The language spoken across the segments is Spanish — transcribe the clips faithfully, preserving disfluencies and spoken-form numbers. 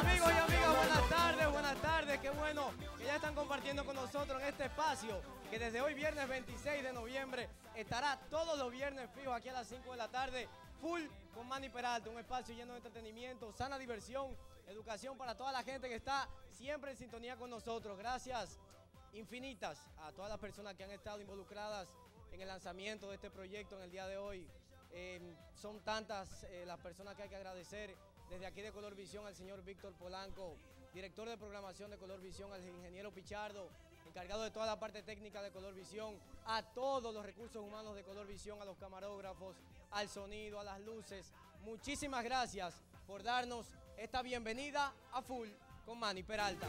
Amigos y amigas, buenas tardes, buenas tardes. Qué bueno que ya están compartiendo con nosotros en este espacio que desde hoy viernes veintiséis de noviembre estará todos los viernes fijos aquí a las cinco de la tarde, full con Manny Peralta, un espacio lleno de entretenimiento, sana diversión, educación para toda la gente que está siempre en sintonía con nosotros. Gracias infinitas a todas las personas que han estado involucradas en el lanzamiento de este proyecto en el día de hoy. Eh, son tantas eh, las personas que hay que agradecer. Desde aquí de Color Visión al señor Víctor Polanco, director de programación de Color Visión, al ingeniero Pichardo, encargado de toda la parte técnica de Color Visión, a todos los recursos humanos de Color Visión, a los camarógrafos, al sonido, a las luces. Muchísimas gracias por darnos esta bienvenida a Full con Manny Peralta.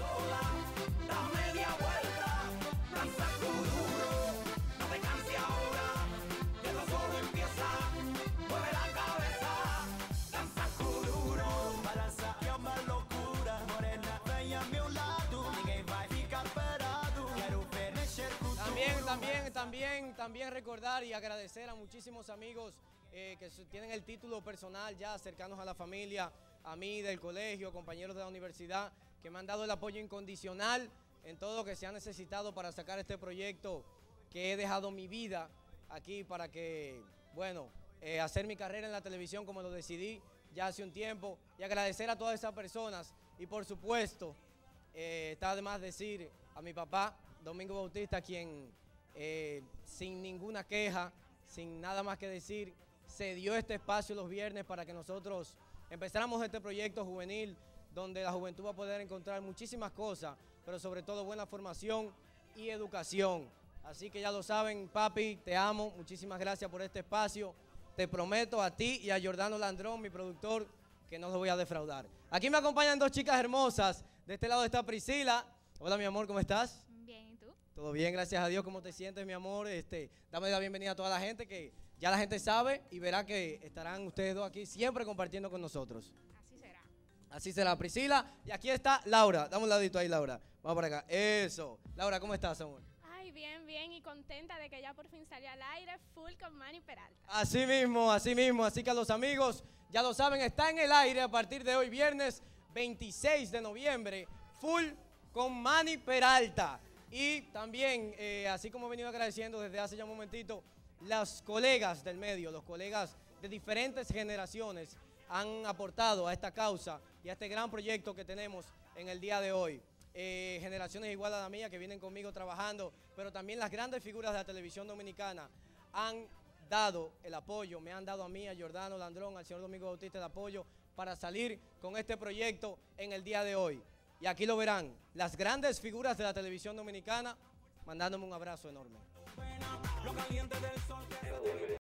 También, también, también, también recordar y agradecer a muchísimos amigos eh, que tienen el título personal ya cercanos a la familia, a mí del colegio, compañeros de la universidad, que me han dado el apoyo incondicional en todo lo que se ha necesitado para sacar este proyecto, que he dejado mi vida aquí para que, bueno, eh, hacer mi carrera en la televisión como lo decidí ya hace un tiempo, y agradecer a todas esas personas y por supuesto, eh, está de más decir a mi papá, Domingo Bautista, quien eh, sin ninguna queja, sin nada más que decir, se dio este espacio los viernes para que nosotros empezáramos este proyecto juvenil donde la juventud va a poder encontrar muchísimas cosas, pero sobre todo buena formación y educación. Así que ya lo saben, papi, te amo, muchísimas gracias por este espacio. Te prometo a ti y a Jordano Landrón, mi productor, que no los voy a defraudar. Aquí me acompañan dos chicas hermosas. De este lado está Priscila. Hola, mi amor, ¿cómo estás? Bien, ¿y tú? Todo bien, gracias a Dios. ¿Cómo te sientes, mi amor? Este, dame la bienvenida a toda la gente, que ya la gente sabe y verá que estarán ustedes dos aquí siempre compartiendo con nosotros. Así será. Así será, Priscila. Y aquí está Laura. Dame un ladito ahí, Laura. Vamos por acá. Eso. Laura, ¿cómo estás, amor? Ay, bien, bien, y contenta de que ya por fin salió al aire Full con Manny Peralta. Así mismo, así mismo. Así que a los amigos, ya lo saben, está en el aire a partir de hoy, viernes veintiséis de noviembre, Full con Manny Peralta. Y también, eh, así como he venido agradeciendo desde hace ya un momentito, los colegas del medio, los colegas de diferentes generaciones han aportado a esta causa y a este gran proyecto que tenemos en el día de hoy. Eh, generaciones igual a la mía que vienen conmigo trabajando, pero también las grandes figuras de la televisión dominicana han dado el apoyo, me han dado a mí, a Jordano Landrón, al señor Domingo Bautista el apoyo para salir con este proyecto en el día de hoy. Y aquí lo verán, las grandes figuras de la televisión dominicana mandándome un abrazo enorme.